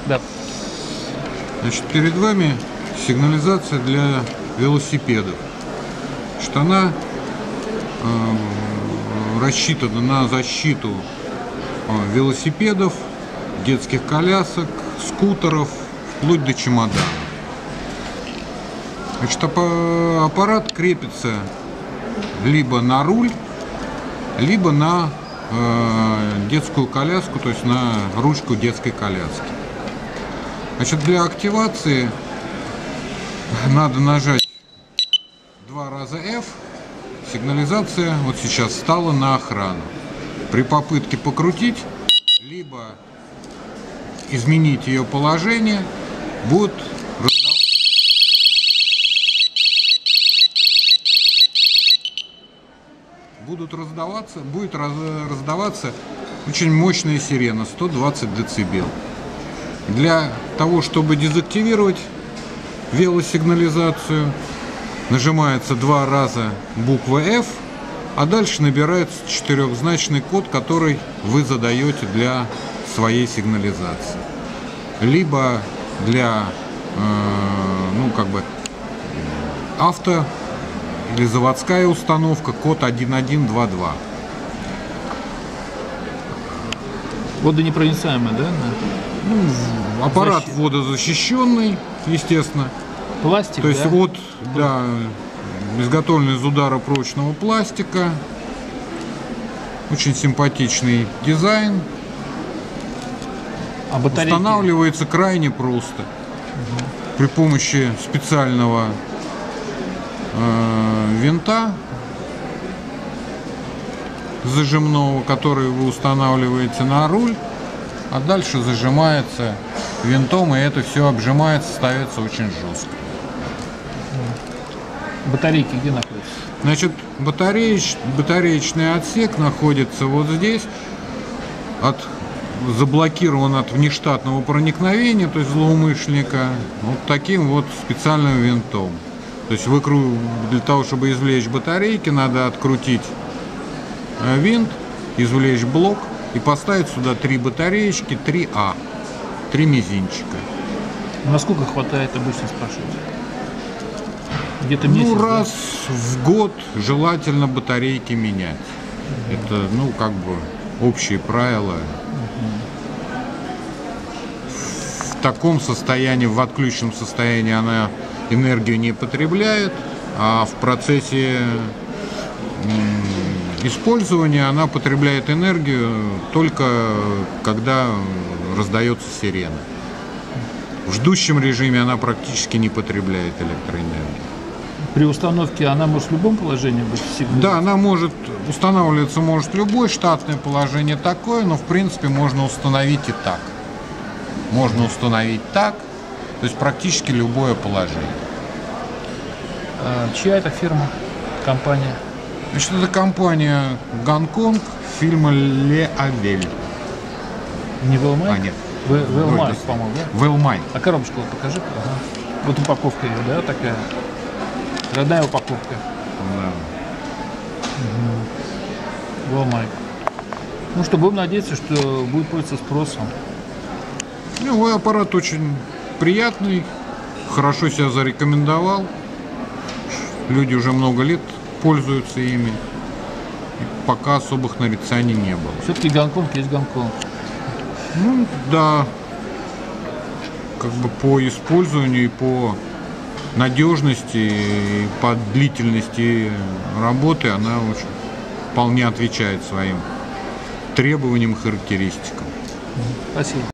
Да. Значит, перед вами сигнализация для велосипедов. Что она рассчитана на защиту велосипедов, детских колясок, скутеров, вплоть до чемоданов. Значит, аппарат крепится либо на руль, либо на детскую коляску, то есть на ручку детской коляски. Значит, для активации надо нажать 2 раза F. Сигнализация вот сейчас стала на охрану. При попытке покрутить, либо изменить ее положение, будет раздаваться очень мощная сирена, 120 дБ. Для того, чтобы дезактивировать велосигнализацию, нажимается 2 раза буква F, а дальше набирается 4-значный код, который вы задаете для своей сигнализации. Либо для авто или заводская установка, код 1122. Водонепроницаемая, да? Аппарат водозащищенный, естественно. Пластик, то есть да? Изготовлен из ударо-прочного пластика. Очень симпатичный дизайн. А батарейки? Устанавливается крайне просто. При помощи специального винта зажимного, который вы устанавливаете на руль, а дальше зажимается винтом, и это все обжимается, ставится очень жестко. Батарейки где находятся? Значит, батареечный отсек находится вот здесь, заблокирован от внештатного проникновения, то есть злоумышленника, вот таким вот специальным винтом. То есть для того, чтобы извлечь батарейки, надо открутить винт, извлечь блок и поставить сюда 3 батареечки, 3А, 3 мизинчика. Насколько хватает, обычно спрашивают? Где-то месяц? Раз в год желательно батарейки менять. Это, общие правила. В таком состоянии, в отключенном состоянии она энергию не потребляет, а в процессе использования она потребляет энергию только когда раздается сирена. В ждущем режиме она практически не потребляет электроэнергию. При установке она может в любом положении быть? Да, она устанавливаться может любое, штатное положение такое, но в принципе можно установить и так. Можно установить так, то есть практически любое положение. Чья это фирма, компания? Значит, это компания Гонконг, фирма Le Avell. Не Велмай? Нет. Велмай, по-моему, да? Велмай. А коробочку покажи. Ага. Вот упаковка ее, да, такая? Родная упаковка. Да. Велмай. Ну что, будем надеяться, что будет пользоваться спросом. Аппарат очень приятный, хорошо себя зарекомендовал. Люди уже много лет пользуются ими. И пока особых нарицаний не было. Все-таки Гонконг есть Гонконг. Да. По использованию и по надежности, и по длительности работы она вполне отвечает своим требованиям и характеристикам. Спасибо.